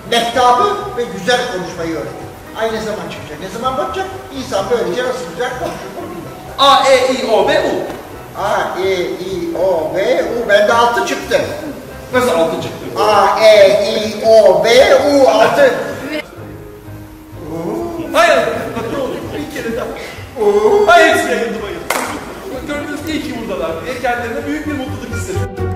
mehtabı ve güzel konuşmayı öğretin. Ay ne zaman çıkacak, ne zaman bakacak? İnsan böylece nasıl güzel konuşur bunu bilmek lazım. A, E, I, O, B, U. A, E, I, O, B, U. Bende 6 çıktı. Nasıl 6 çıktı? A, E, I, O, B, U 6. Hayır. Ne oldu? Bir kere daha. Hayır. Hepsi yakındı bayıldı. Gördüğünüz iyi ki buradalar. Kendilerine büyük bir mutluluk hissediyor.